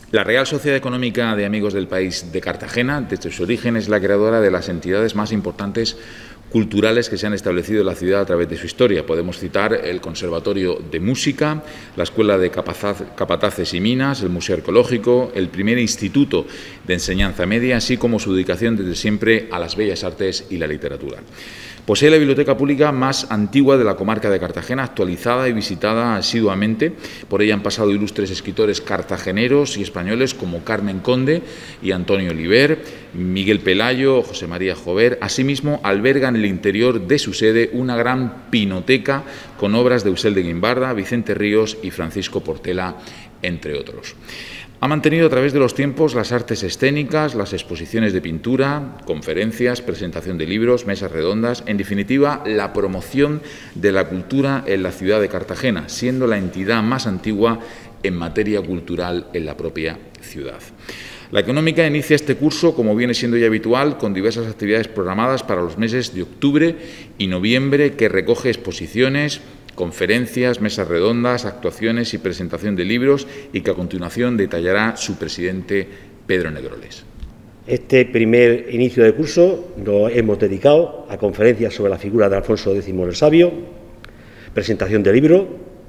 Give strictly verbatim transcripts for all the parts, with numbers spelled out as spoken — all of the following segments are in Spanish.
La Real Sociedad Económica de Amigos del País de Cartagena, desde su origen, es la creadora de las entidades más importantes culturales que se han establecido en la ciudad a través de su historia. Podemos citar el Conservatorio de Música, la Escuela de Capataces y Minas, el Museo Arqueológico, el primer Instituto de Enseñanza Media, así como su dedicación desde siempre a las bellas artes y la literatura. Posee la biblioteca pública más antigua de la comarca de Cartagena, actualizada y visitada asiduamente. Por ella han pasado ilustres escritores cartageneros y españoles como Carmen Conde y Antonio Oliver, Miguel Pelayo, José María Jover. Asimismo, alberga en el interior de su sede una gran pinoteca con obras de Eusel de Guimbarda, Vicente Ríos y Francisco Portela, entre otros. Ha mantenido a través de los tiempos las artes escénicas, las exposiciones de pintura, conferencias, presentación de libros, mesas redondas, en definitiva, la promoción de la cultura en la ciudad de Cartagena, siendo la entidad más antigua en materia cultural en la propia ciudad. La Económica inicia este curso, como viene siendo ya habitual, con diversas actividades programadas para los meses de octubre y noviembre, que recoge exposiciones, conferencias, mesas redondas, actuaciones y presentación de libros, y que a continuación detallará su presidente, Pedro Negroles. Este primer inicio de curso lo hemos dedicado a conferencias sobre la figura de Alfonso X el Sabio, presentación de libros,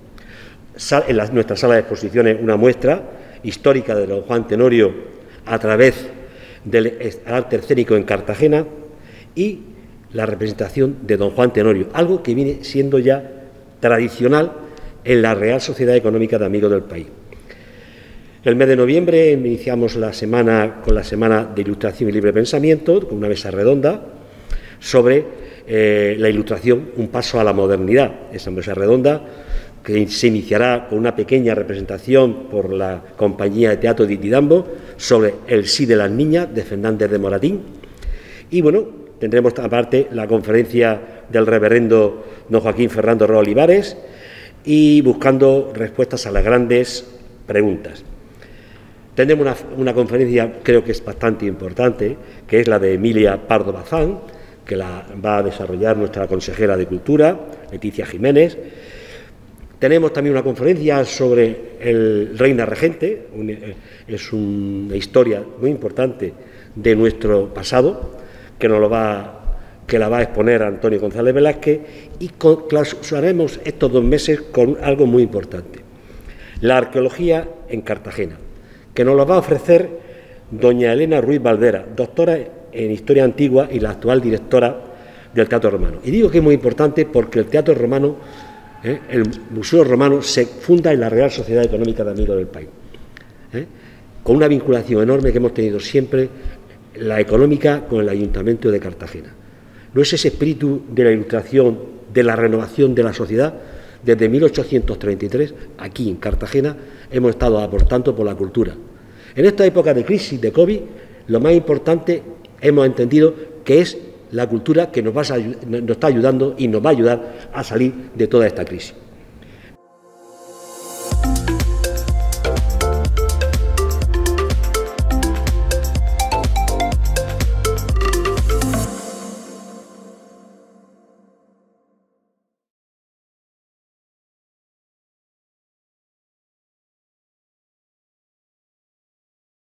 en la, nuestra sala de exposiciones una muestra histórica de don Juan Tenorio a través del arte escénico en Cartagena y la representación de don Juan Tenorio, algo que viene siendo ya tradicional en la Real Sociedad Económica de Amigos del País. El mes de noviembre iniciamos la semana con la Semana de Ilustración y Libre Pensamiento, con una mesa redonda sobre eh, la ilustración, un paso a la modernidad. Esa mesa redonda que se iniciará con una pequeña representación por la compañía de teatro de Tidambo sobre el sí de las niñas de Fernández de Moratín. Y bueno, tendremos aparte la conferencia del reverendo don Joaquín Fernando Roa Olivares y buscando respuestas a las grandes preguntas. Tendremos una, una conferencia, creo que es bastante importante, que es la de Emilia Pardo Bazán, que la va a desarrollar nuestra consejera de Cultura, Leticia Jiménez. Tenemos también una conferencia sobre el Reina Regente, un, es una historia muy importante de nuestro pasado, que nos lo va que la va a exponer Antonio González Velázquez, y clausuraremos estos dos meses con algo muy importante: la arqueología en Cartagena, que nos lo va a ofrecer doña Elena Ruiz Valdera, doctora en Historia Antigua y la actual directora del Teatro Romano. Y digo que es muy importante porque el Teatro Romano, eh, el Museo Romano, se funda en la Real Sociedad Económica de Amigos del País, eh, con una vinculación enorme que hemos tenido siempre la Económica con el Ayuntamiento de Cartagena. ¿No es ese espíritu de la Ilustración, de la renovación de la sociedad? Desde mil ochocientos treinta y tres, aquí en Cartagena, hemos estado aportando por la cultura. En esta época de crisis, de COVID, lo más importante hemos entendido que es la cultura que nos, va a, nos está ayudando y nos va a ayudar a salir de toda esta crisis.